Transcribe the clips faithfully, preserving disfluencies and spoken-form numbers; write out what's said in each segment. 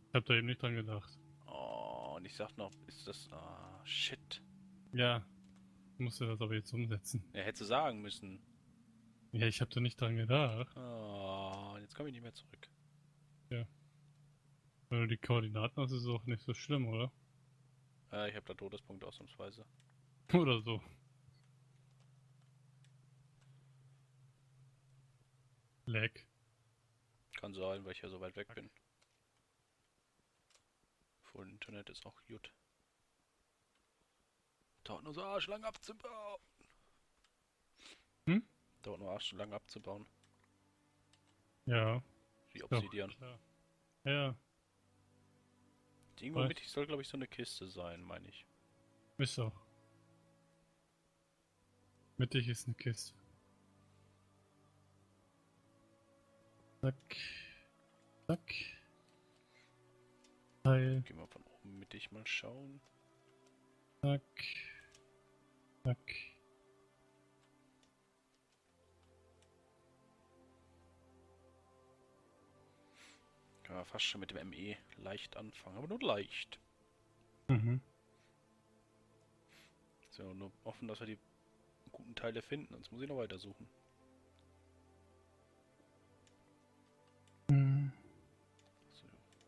Ich hab da eben nicht dran gedacht. Oh, und ich sag noch, ist das... Ah, shit. Ja, musste das aber jetzt umsetzen. Ja, hättest du sagen müssen. Ja, ich hab da nicht dran gedacht. Oh, jetzt komme ich nicht mehr zurück. Ja. Wenn du die Koordinaten hast, ist es auch nicht so schlimm, oder? Äh, ich habe da Todespunkt ausnahmsweise. Oder so. Lag. Kann sein, weil ich ja so weit weg bin. Voll Internet ist auch gut. Dauert nur so arschlang abzubauen. Hm? Dauert nur arschlang abzubauen. Ja. Wie Doch, Obsidian. klar. Ja, Irgendwo weiß. mittig soll, glaube ich, so eine Kiste sein, meine ich. Ist auch. Mittig ist eine Kiste. Zack. Zack. Teil. Gehen wir von oben mittig mal schauen. Zack. Zack. Können wir fast schon mit dem M E leicht anfangen, aber nur leicht. Mhm. So, nur hoffen, dass wir die guten Teile finden, sonst muss ich noch weiter suchen. Mhm. So.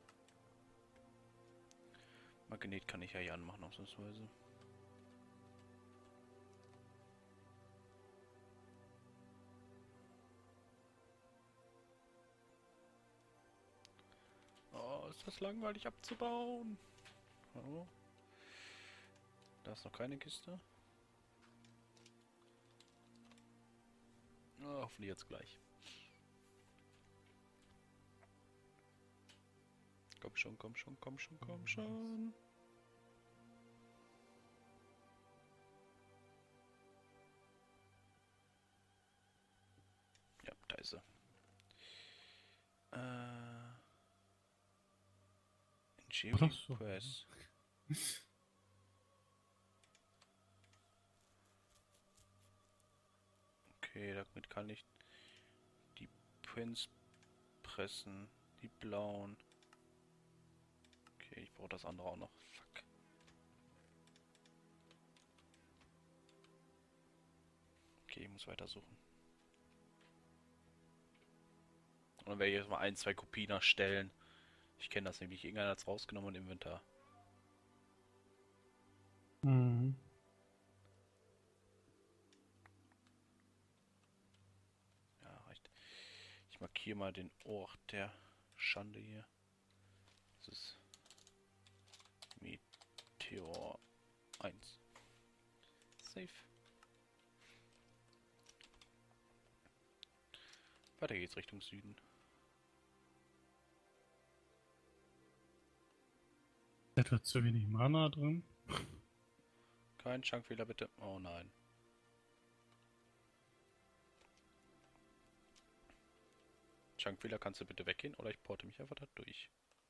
Magnet kann ich ja hier anmachen, ausnahmsweise. Oh, ist das langweilig abzubauen. Oh. Da ist noch keine Kiste. Oh, hoffentlich jetzt gleich. Komm schon, komm schon, komm schon, komm schon. Ja, da ist sie. Äh. Ach Engineering so. Quest. Okay, damit kann ich die Pins pressen. Die blauen. Okay, ich brauche das andere auch noch. Fuck. Okay, ich muss weiter suchen. Und dann werde ich jetzt mal ein, zwei Kopien erstellen. Ich kenne das nämlich. Irgendeiner hat es rausgenommen und Inventar. Mhm. Ja, reicht. Ich markiere mal den Ort der Schande hier. Das ist Meteor eins. Safe. Weiter geht's Richtung Süden. Etwa zu wenig Mana drin. Kein Chunkfehler bitte. Oh nein. Chunkfehler, kannst du bitte weggehen oder ich porte mich einfach da durch.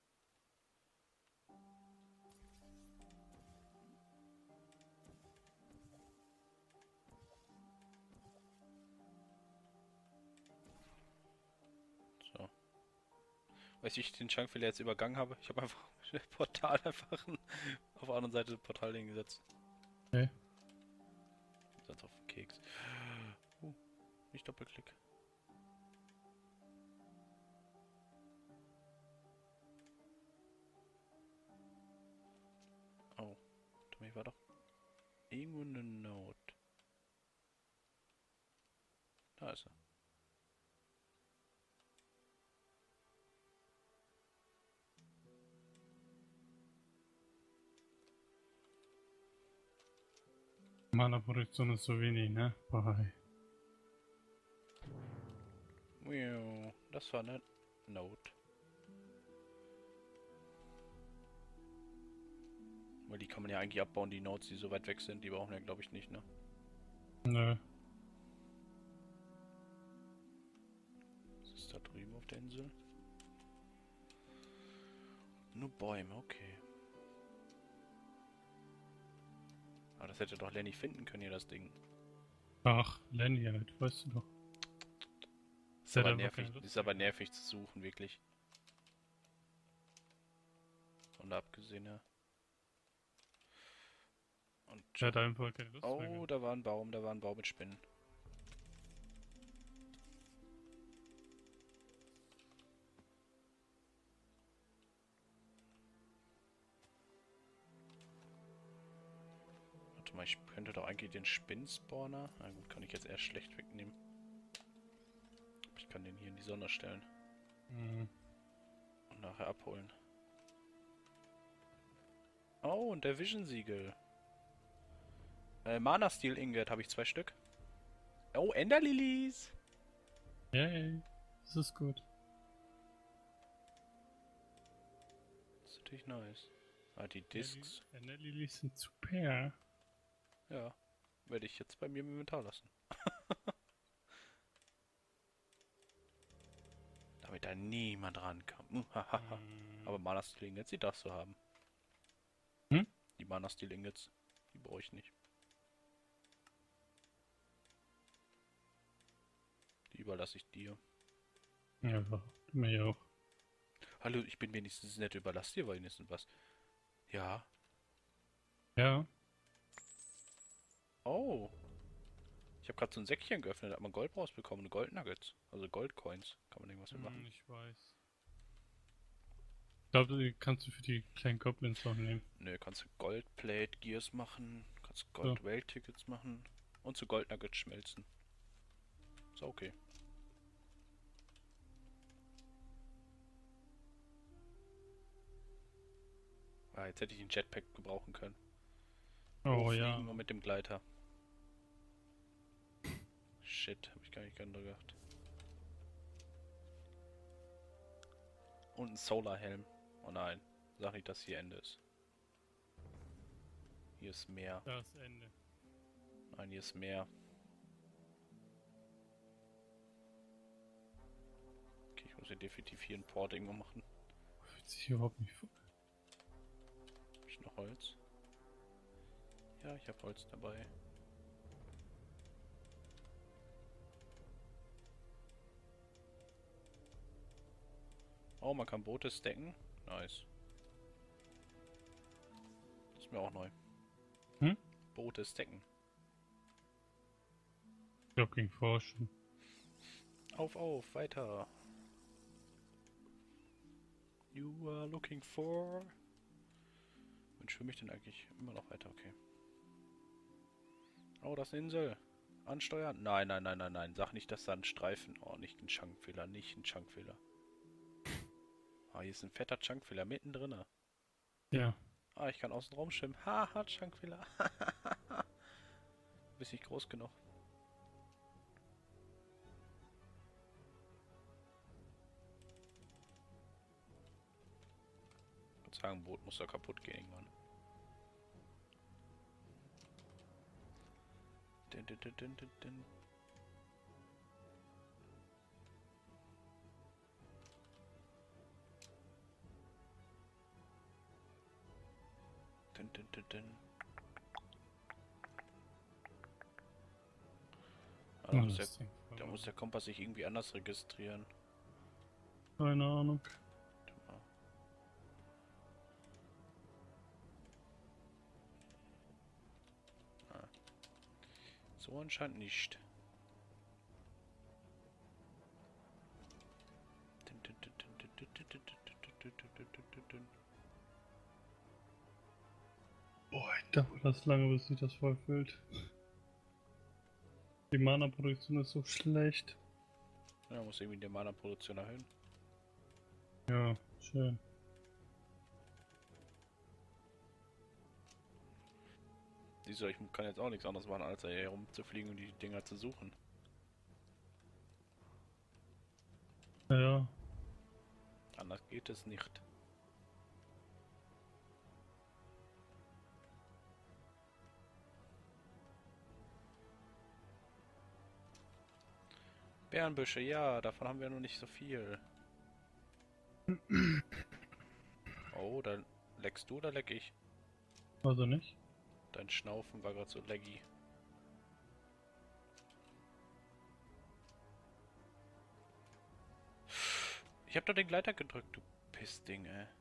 So. Weißt du, wie ich den Chunkfehler jetzt übergangen habe? Ich habe einfach Portal einfach auf der anderen Seite des Portal hingesetzt. Okay. Sonst auf den Keks. Uh, nicht Doppelklick. Oh, Tommy war doch irgendwo eine Note. Da ist er. Mana-Produktion ist so wenig, ne? Bye. Das war eine Note. Weil die kann man ja eigentlich abbauen, die Notes, die so weit weg sind. Die brauchen wir, glaube ich, nicht, ne? Nö. Was ist da drüben auf der Insel? Nur Bäume, okay. Aber das hätte doch Lenny finden können, hier das Ding. Ach, Lenny halt, weißt du doch. Ist Der hat aber einfach nervig, keine Lust ist aber mehr gehabt. nervig zu suchen, wirklich. da abgesehen, ja. Und Der hat einfach keine Lust mehr. oh, da war ein Baum, da war ein Baum mit Spinnen. Warte mal, ich könnte doch eigentlich den Spinnspawner. Na gut, kann ich jetzt erst schlecht wegnehmen. Ich kann den hier in die Sonne stellen. Mhm. Und nachher abholen. Oh, und der Vision-Siegel. Äh, Mana-Steel Ingot habe ich zwei Stück. Oh, Enderlilies! Yay, das ist gut. Das ist natürlich nice. Ah, die Discs. Enderlilies sind super. Ja, werde ich jetzt bei mir im Inventar lassen. Damit da niemand rankam. Mm, hahaha. Mm. Aber Mana Steel Ingots, die darfst du haben. Hm? Die Mana Steel Ingots, die brauche ich nicht. Die überlasse ich dir. Ja, mir auch. Hallo, ich bin wenigstens nett, überlass dir wenigstens was. Ja. Ja. Oh. Ich habe gerade so ein Säckchen geöffnet, da hat man Gold rausbekommen, Goldnuggets. Also Goldcoins. Kann man irgendwas mit Hm, machen. ich weiß. Ich glaube, die kannst du für die kleinen Goblins auch nehmen. Nö, kannst du Goldplate Gears machen, kannst So. Gold Rail Tickets machen und zu Goldnuggets schmelzen. Ist okay. Ah, jetzt hätte ich den Jetpack gebrauchen können. Oh ja. Hochfliegen und mit dem Gleiter. Shit, hab ich gar nicht dran gedacht. Und ein Solarhelm. Oh nein, sag nicht, dass hier Ende ist. Hier ist Meer. Das Ende. Nein, hier ist Meer. Okay, ich muss hier definitiv hier ein Port irgendwo machen. Fühlt sich überhaupt nicht vor. Hab ich noch Holz? Ja, ich habe Holz dabei. Oh, man kann Boote stacken. Nice. Das ist mir auch neu. Hm? Boote stacken. Looking forschen. Auf, auf, weiter. You are looking for... Wann schwimme ich denn eigentlich? Immer noch weiter, okay. Oh, das ist eine Insel. Ansteuern? Nein, nein, nein, nein, nein. Sag nicht, dass da ein Streifen... Oh, nicht ein Chunkfehler, nicht ein Chunkfehler. Ah, hier ist ein fetter Chunkfehler mittendrin. Ja. Ah, ich kann außen rum schwimmen. Haha, Chunkfehler. Bist nicht groß genug. Ich würde sagen, Boot muss da kaputt gehen irgendwann. Din, din, din, din, din, din. Din, din, din, din. Ah, da, Oh, muss der, das Ding. da muss der Kompass sich irgendwie anders registrieren. Keine Ahnung. Warte mal. Ah. So anscheinend nicht. Din, din, din, din, din, din, din, din, din, din, din, din, din. Boah, dauert das lange, bis sich das vollfüllt. Die Mana-Produktion ist so schlecht. Ja, muss irgendwie die Mana-Produktion erhöhen. Ja, schön. Siehst du, ich kann jetzt auch nichts anderes machen, als hier herumzufliegen und die Dinger zu suchen. Ja. Anders geht es nicht. Bärenbüsche, ja, davon haben wir noch nicht so viel. Oh, dann leckst du oder leck ich? Also nicht? Dein Schnaufen war gerade so laggy. Ich hab doch den Gleiter gedrückt, du Pissding, ey.